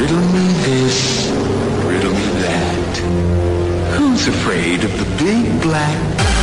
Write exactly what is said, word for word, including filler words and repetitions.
Riddle me this, riddle me that. Who's afraid of the big black